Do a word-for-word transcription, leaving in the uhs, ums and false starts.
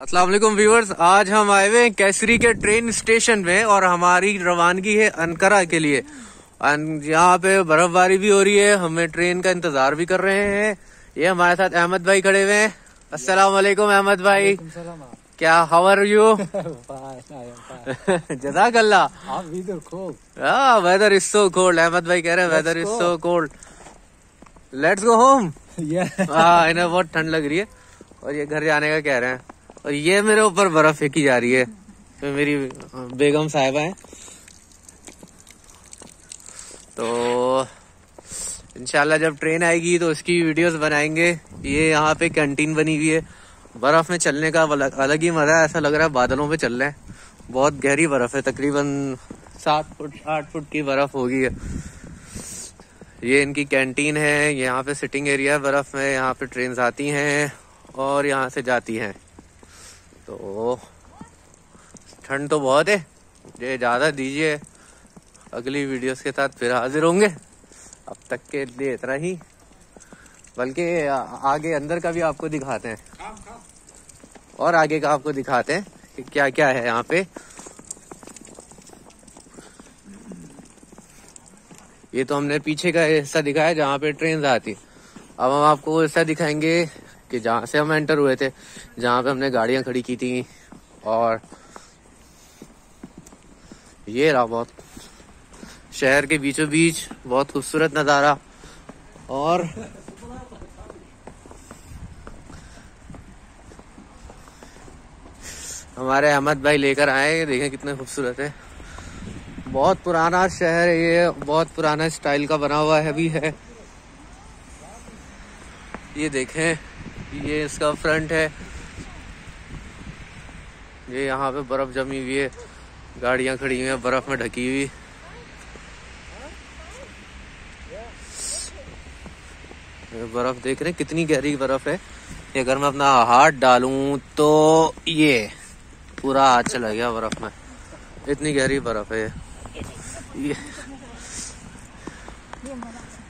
अस्सलाम वालेकुम व्यूअर्स, आज हम आए हुए हैं केसरी के ट्रेन स्टेशन में और हमारी रवानगी है अनकरा के लिए। यहाँ पे बर्फबारी भी हो रही है, हमें ट्रेन का इंतजार भी कर रहे हैं। ये हमारे साथ अहमद भाई खड़े हुए हैं। अस्सलाम वालेकुम अहमद भाई, क्या हाउ आर यू? जज़ाकल्लाह। Weather is so cold. Ahmad भाई कह रहे हैं weather is so cold, let's go home. हाँ, इन्हें बहुत ठंड लग रही है और ये घर जाने का कह रहे हैं। और ये मेरे ऊपर बर्फ फेंकी जा रही है, तो मेरी बेगम साहिबा है। तो इंशाल्लाह जब ट्रेन आएगी तो उसकी वीडियोस बनाएंगे। ये यहाँ पे कैंटीन बनी हुई है। बर्फ में चलने का अलग ही मजा है, ऐसा लग रहा है बादलों पे चल रहे हैं। बहुत गहरी बर्फ है, तकरीबन सात फुट आठ फुट की बर्फ होगी है। ये इनकी कैंटीन है, यहाँ पे सिटिंग एरिया है बर्फ में। यहाँ पे ट्रेन आती हैं और यहाँ से जाती हैं। तो ठंड तो बहुत है, ये ज्यादा दीजिए। अगली वीडियोस के साथ फिर हाजिर होंगे। अब तक के लिए इतना ही, बल्कि आगे अंदर का भी आपको दिखाते हैं और आगे का आपको दिखाते हैं कि क्या क्या है यहाँ पे। ये तो हमने पीछे का हिस्सा दिखाया जहाँ पे ट्रेन आती। अब हम आपको वो हिस्सा दिखाएंगे कि जहाँ से हम एंटर हुए थे, जहाँ पे हमने गाड़ियां खड़ी की थी। और ये रहा बहुत शहर के बीचों बीच बहुत खूबसूरत नजारा। और हमारे अहमद भाई लेकर आए, देखें कितने खूबसूरत है। बहुत पुराना शहर है ये, बहुत पुराना स्टाइल का बना हुआ है भी है। ये देखें, ये इसका फ्रंट है। ये यहाँ पे बर्फ जमी हुई है, गाड़ियां खड़ी हुई हैं बर्फ में ढकी हुई। बर्फ देख रहे हैं कितनी गहरी बर्फ है। ये अगर मैं अपना हाथ डालूं तो ये पूरा हाथ चला गया बर्फ में, इतनी गहरी बर्फ है ये।